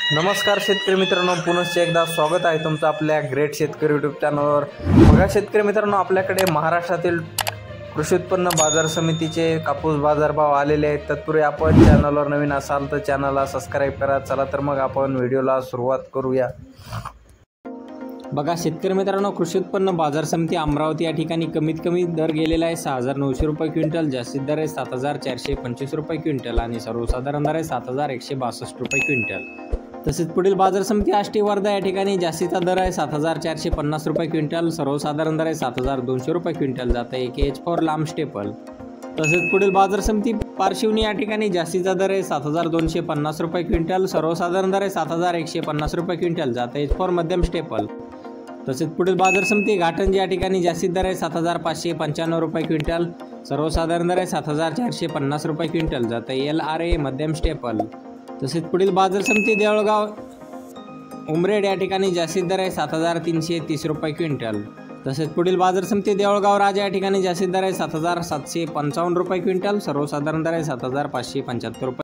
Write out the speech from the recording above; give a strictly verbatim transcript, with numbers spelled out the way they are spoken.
नमस्कार शेतकरी मित्रांनो, पुनश्च एकदा स्वागत आहे तुमचं आपल्या ग्रेट शेतकरी यूट्यूब चॅनलवर। बघा शेतकरी मित्रांनो, आपल्याकडे महाराष्ट्रातील कृषी उत्पन्न बाजार समितीचे कापूस बाजारभाव आलेले आहेत। तत्पूर्वी आपण चॅनलवर नवीन असाल तर चॅनलला सबस्क्राइब करा। चला तर मग आपण व्हिडिओला सुरुवात करूया। बघा शेतकरी मित्रांनो, कृषी उत्पन्न बाजार समिती अमरावती या ठिकाणी कमीत कमी दर गेलेला आहे सहा हजार नऊशे रुपये क्विंटल, जास्तीत दर आहे सात हजार चारशे पंचवीस रुपये क्विंटल आणि सर्वसाधारण दर आहे सात हजार एकशे बासष्ट रुपये क्विंटल। तसेच पुढील बाजार समिती आष्टी वर्धा या ठिकाणी जास्तीचा दर आहे सात हजार चारशे पन्नास रुपये क्विंटल, सर्वसाधारण दर आहे सात हजार दोनशे रुपये क्विंटल जात आहे के एच फॉर लांब स्टेपल। तसेच पुढील बाजार समिती पारशिवनी या ठिकाणी जास्तीचा दर आहे सात हजार दोनशे पन्नास रुपये क्विंटल, सर्वसाधारण दर आहे सात हजार एकशे पन्नास रुपये क्विंटल जात आहे एच फॉर मध्यम स्टेपल। तसेच पुढील बाजार समिती घाटंजी या ठिकाणी जास्तीत दर आहे सात हजार पाचशे पंच्याण्णव रुपये क्विंटल, सर्वसाधारण दर आहे सात हजार चारशे पन्नास रुपये क्विंटल जात आहे एल आर ए मध्यम स्टेपल। तसेच पुढील बाजार समिती देवळगाव उमरेड या ठिकाणी जास्तीत दर आहे सात हजार तीनशे तीस रुपये क्विंटल। तसेच पुढील बाजार समिती देवळगाव राजा या ठिकाणी जास्तीत दर आहे सात हजार सातशे पंचावन्न रुपये क्विंटल, सर्वसाधारण दर आहे सात हजार पाचशे पंच्याहत्तर रुपये।